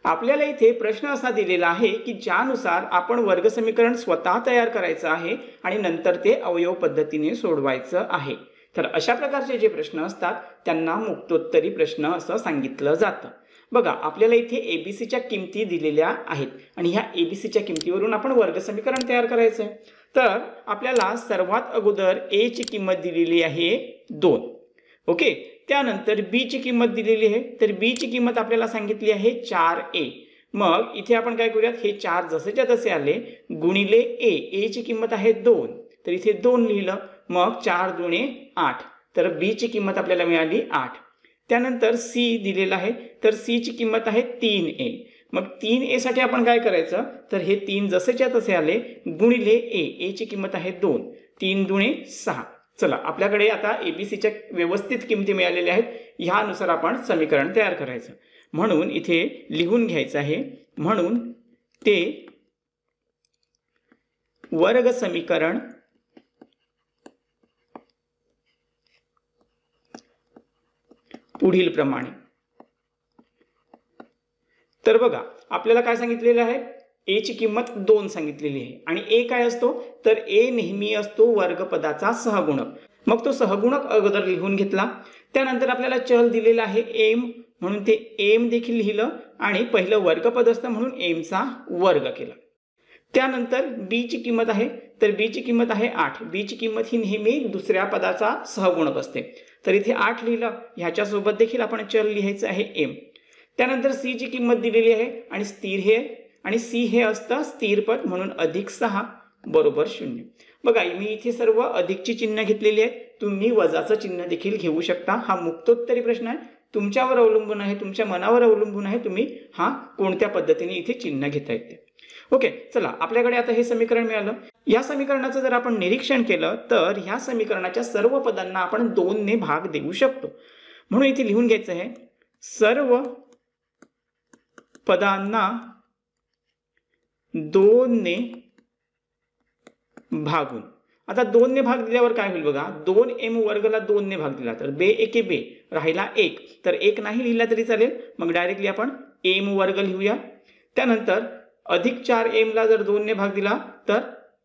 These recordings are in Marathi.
आपल्याला इथे प्रश्न असा दिलेला आहे की ज्यानुसार आपण वर्गसमीकरण स्वतः तयार करायचं आहे आणि नंतर ते अवयव पद्धतीने सोडवायचं आहे। तर अशा प्रकारचे जे प्रश्न असतात त्यांना मुक्तोत्तरी प्रश्न असं सांगितलं जातं। बघा, आपल्याला इथे एबीसीच्या किमती दिलेल्या आहेत आणि ह्या एबीसीच्या किमतीवरून आपण वर्गसमीकरण तयार करायचं आहे। तर आपल्याला सर्वात अगोदर ए ची किंमत दिलेली आहे 2, ओके। त्यानंतर बी ची किंमत दिलेली आहे, तर बी ची किंमत आपल्याला सांगितली आहे 4a। मग इथे आपण काय करूयात, हे 4 जसेच्या तसे आले गुणिले ए ची किंमत आहे 2, तर इथे 2 लिहिलं। मग 4 दुणे 8, तर बी ची किंमत आपल्याला मिळाली 8। त्यानंतर सी दिलेला आहे, तर सी ची किंमत आहे 3a। मग 3a साठी आपण काय करायचं, तर हे 3 जसेच्या तसे आले गुणिले ए ची किंमत आहे 2, 3 दुणे 6। चला, आपल्याकडे आता एबीसीच्या व्यवस्थित किमती मिळालेल्या आहेत, ह्यानुसार आपण समीकरण तयार करायचं। म्हणून इथे लिहून घ्यायचं आहे, म्हणून ते वर्ग समीकरण पुढील प्रमाणे। तर बघा, आपल्याला काय सांगितलेलं आहे, ए ची किंमत 2 सांगितलेली आहे आणि ए काय असतो, तर ए नेहमी असतो वर्गपदाचा सहगुणक। मग तो सहगुणक अगोदर लिहून घेतला। त्यानंतर आपल्याला चल दिलेला आहे एम, म्हणून ते एम देखील लिहिलं आणि पहिलं वर्गपद असतं म्हणून एमचा वर्ग केला। त्यानंतर बी ची किंमत आहे, तर बी ची किंमत आहे 8। बी ची किंमत ही नेहमी दुसऱ्या पदाचा सहगुणक असते, तर इथे 8 लिहिलं। ह्याच्यासोबत देखील आपण चल लिहायचं आहे एम। त्यानंतर सी ची किंमत दिलेली आहे आणि स्थिर हे, आणि सी हे असतं स्थिर पद म्हणून अधिक 6 बरोबर 0। बघा, मी इथे सर्व अधिकची चिन्ह घेतलेली आहेत, तुम्ही वजाचं चिन्ह देखील घेऊ शकता। हा मुक्तोत्तरी प्रश्न आहे, तुमच्यावर अवलंबून आहे, तुमच्या मनावर अवलंबून आहे तुम्ही हा कोणत्या पद्धतीने इथे चिन्ह घेता येते। ओके, चला, आपल्याकडे आता हे समीकरण मिळालं। या समीकरणाचं जर आपण निरीक्षण केलं तर ह्या समीकरणाच्या सर्व पदांना आपण 2 ने भाग देऊ शकतो। म्हणून इथे लिहून घ्यायचं आहे, सर्व पदांना 2 ने भागून। आता 2 ने भाग दिल्यावर काय होईल बघा, 2m वर्गला 2 ने भाग दिला तर बे एके बे, राहिला 1, तर 1 नाही लिहिला तरी चालेल, मग डायरेक्टली आपण m वर्ग लिहूया। त्यानंतर अधिक 4m ला जर 2 ने भाग दिला तर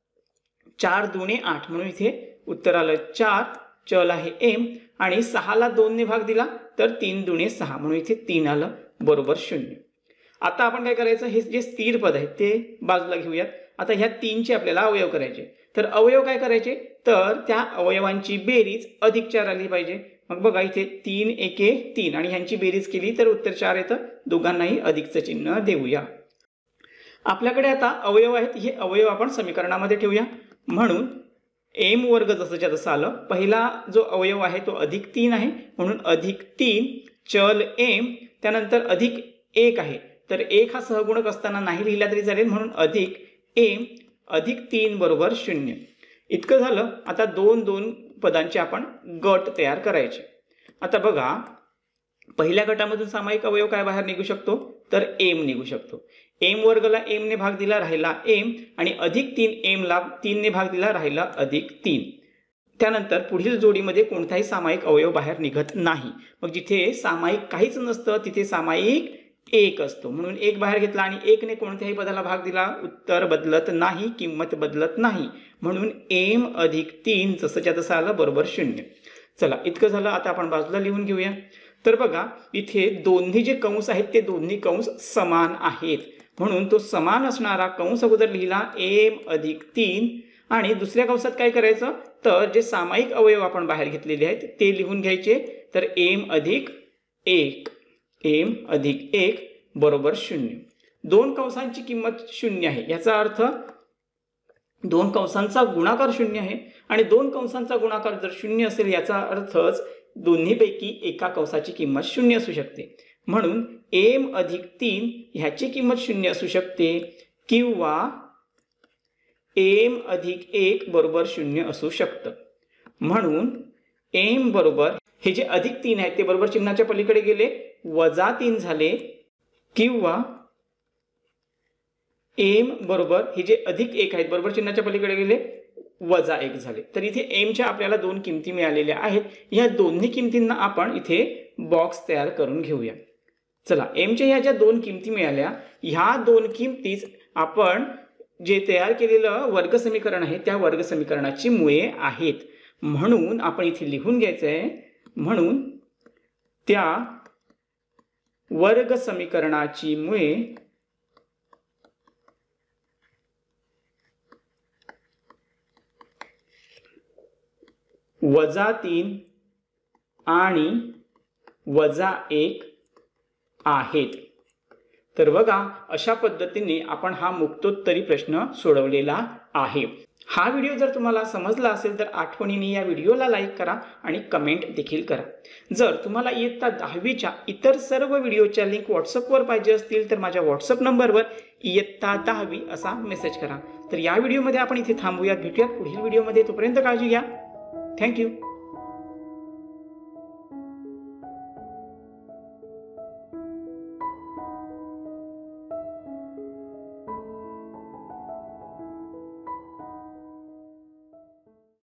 4 दुणे 8, म्हणून इथे उत्तर आलं 4, चल आहे m, आणि 6 ला 2 ने भाग दिला तर 3 दुणे 6, म्हणून इथे 3 आलं बरोबर 0। आता आपण काय करायचं, हे जे स्थिर पद आहे ते बाजूला घेऊयात। आता ह्या 3 चे आपल्याला अवयव करायचे, तर अवयव काय करायचे, तर त्या अवयवांची बेरीज अधिक 4 आली पाहिजे। मग बघा, इथे 3 एके 3 आणि ह्यांची बेरीज केली तर उत्तर 4 येतं। दोघांनाही अधिकचं चिन्ह देऊया। आपल्याकडे आता अवयव आहेत, हे अवयव आपण समीकरणामध्ये ठेवूया। म्हणून एम वर्ग जसंच्या तसं आलं, पहिला जो अवयव आहे तो अधिक 3 आहे म्हणून अधिक 3 चल एम, त्यानंतर अधिक 1 आहे, तर 1 हा सहगुणक असताना नाही लिहिला तरी चालेल म्हणून अधिक एम अधिक 3 बरोबर 0। इतकं झालं। आता 2 पदांचे आपण गट तयार करायचे। आता बघा, पहिल्या गटामधून सामायिक अवयव काय बाहेर निघू शकतो, तर एम निघू शकतो। एम वर्गला एम ने भाग दिला, राहिला एम, आणि अधिक 3m ला 3 ने भाग दिला, राहिला अधिक 3। त्यानंतर पुढील जोडीमध्ये कोणताही सामायिक अवयव बाहेर निघत नाही। मग जिथे सामायिक काहीच नसतं तिथे सामायिक 1 असतो, म्हणून 1 बाहेर घेतला आणि 1 ने कोणत्याही पदाला भाग दिला, उत्तर बदलत नाही, किंमत बदलत नाही, म्हणून m अधिक 3 जसंच्या तसं आलं बरोबर 0। चला, इतकं झालं। आता आपण बाजूला लिहून घेऊया। तर बघा, इथे दोन्ही जे कंस आहेत ते दोन्ही कंस समान आहेत, म्हणून तो समान असणारा कंस अगोदर लिहिला m अधिक 3, आणि दुसऱ्या कंसात काय करायचं, तर जे सामायिक अवयव आपण बाहेर घेतलेले आहेत ते लिहून घ्यायचे। तर m अधिक 1, m अधिक 1 बरोबर 0। 2 कंसांची किंमत 0 आहे, याचा अर्थ 2 कंसांचा गुणाकार 0 आहे, आणि 2 कंसांचा गुणाकार जर 0 असेल याचा अर्थच दोन्हीपैकी एका कंसाची किंमत 0 असू शकते। म्हणून m अधिक 3 ह्याची किंमत 0 असू शकते, किंवा m अधिक 1 बरोबर 0 असू शकतं। म्हणून m बरोबर, हे जे अधिक 3 आहेत ते बरोबर चिन्हाच्या पलीकडे गेले, वजा 3 झाले, किंवा m बरोबर हे जे अधिक 1 आहेत बरोबर चिन्हाच्या पलीकडे गेले, वजा 1 झाले। तर इथे m च्या आपल्याला 2 किमती मिळालेल्या आहेत। या दोन्ही किमतींना आपण इथे बॉक्स तयार करून घेऊया। चला एमच्या ह्या ज्या दोन किमती मिळाल्या, ह्या दोन किमतीच आपण जे तयार केलेलं वर्ग समीकरण आहे त्या वर्ग समीकरणाची मुळे आहेत. म्हणून आपण इथे लिहून घ्यायचं आहे, म्हणून त्या वर्ग समीकरणाची मुळे -3 आणि -1 आहेत. तर बघा अशा पद्धतीने आपण हा मुक्तोत्तरी प्रश्न सोडवलेला आहे. हा व्हिडिओ जर तुम्हाला समजला असेल तर आठवणीने या व्हिडिओला लाईक करा आणि कमेंट देखील करा. जर तुम्हाला इयत्ता 10वीच्या इतर सर्व व्हिडिओच्या लिंक व्हॉट्सअपवर पाहिजे असतील तर माझ्या व्हॉट्सअप नंबरवर इयत्ता 10वी असा मेसेज करा. तर या व्हिडिओमध्ये आपण इथे थांबूयात, भेटूयात पुढील व्हिडिओमध्ये. तोपर्यंत काळजी घ्या. थँक्यू.